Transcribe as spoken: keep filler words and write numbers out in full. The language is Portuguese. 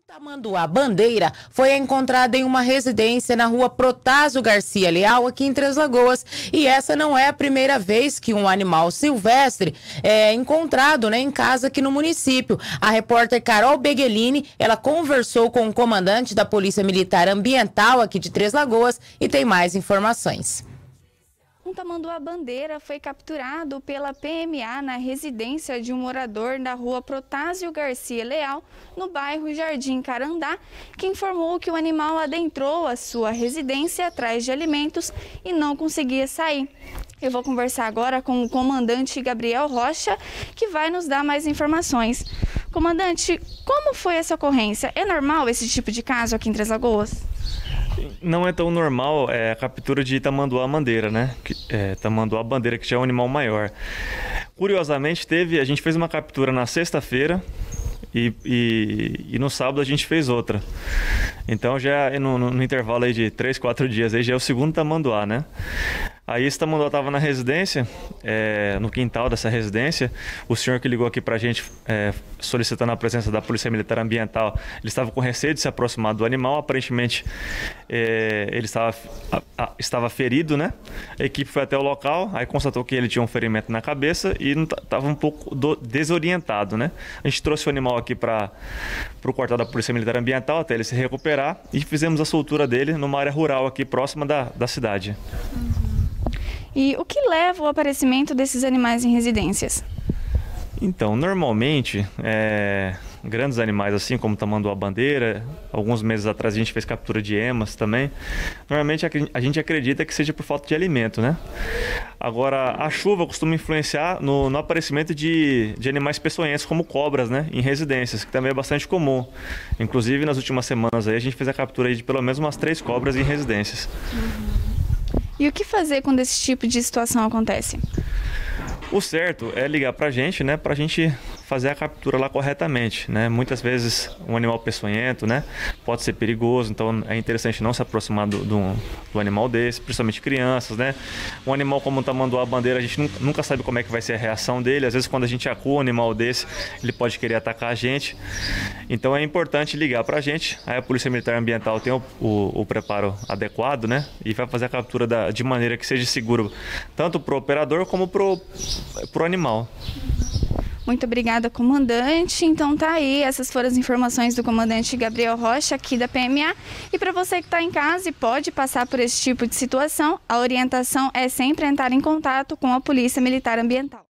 Tamanduá Bandeira foi encontrada em uma residência na rua Protásio Garcia Leal, aqui em Três Lagoas. E essa não é a primeira vez que um animal silvestre é encontrado, né, em casa aqui no município. A repórter Carol Beguelini, ela conversou com o comandante da Polícia Militar Ambiental aqui de Três Lagoas e tem mais informações. Um tamanduá bandeira foi capturado pela P M A na residência de um morador da rua Protásio Garcia Leal, no bairro Jardim Carandá, que informou que o animal adentrou a sua residência atrás de alimentos e não conseguia sair. Eu vou conversar agora com o comandante Gabriel Rocha, que vai nos dar mais informações. Comandante, como foi essa ocorrência? É normal esse tipo de caso aqui em Três Lagoas? Não é tão normal é, a captura de tamanduá bandeira, né? É, tamanduá bandeira, que já é um animal maior. Curiosamente, teve, a gente fez uma captura na sexta-feira e, e, e no sábado a gente fez outra. Então já no, no, no intervalo aí de três, quatro dias, aí já é o segundo tamanduá, né? Aí esse tamanduá estava na residência, é, no quintal dessa residência. O senhor que ligou aqui para a gente é, solicitando a presença da Polícia Militar Ambiental, ele estava com receio de se aproximar do animal. Aparentemente é, ele estava, a, a, estava ferido, né? A equipe foi até o local, aí constatou que ele tinha um ferimento na cabeça e estava um pouco do, desorientado, né? A gente trouxe o animal aqui para o quartel da Polícia Militar Ambiental até ele se recuperar e fizemos a soltura dele numa área rural aqui próxima da, da cidade. E o que leva ao aparecimento desses animais em residências? Então, normalmente, é, grandes animais assim como tamanduá bandeira, alguns meses atrás a gente fez captura de emas também, normalmente a gente acredita que seja por falta de alimento, né? Agora, a chuva costuma influenciar no, no aparecimento de, de animais peçonhentos como cobras, né, em residências, que também é bastante comum. Inclusive, nas últimas semanas aí, a gente fez a captura aí de pelo menos umas três cobras em residências. Uhum. E o que fazer quando esse tipo de situação acontece? O certo é ligar para a gente, né, para a gente fazer a captura lá corretamente, né? Muitas vezes um animal peçonhento, né, pode ser perigoso, então é interessante não se aproximar do, do, do animal desse, principalmente crianças, né? Um animal como o tamanduá bandeira, a gente nunca, nunca sabe como é que vai ser a reação dele. Às vezes quando a gente acua um animal desse, ele pode querer atacar a gente. Então é importante ligar para a gente. Aí a Polícia Militar Ambiental tem o, o, o preparo adequado, né, e vai fazer a captura da, de maneira que seja seguro tanto para o operador como para o animal. Muito obrigada, comandante. Então tá aí, essas foram as informações do comandante Gabriel Rocha, aqui da P M A. E para você que está em casa e pode passar por esse tipo de situação, a orientação é sempre entrar em contato com a Polícia Militar Ambiental.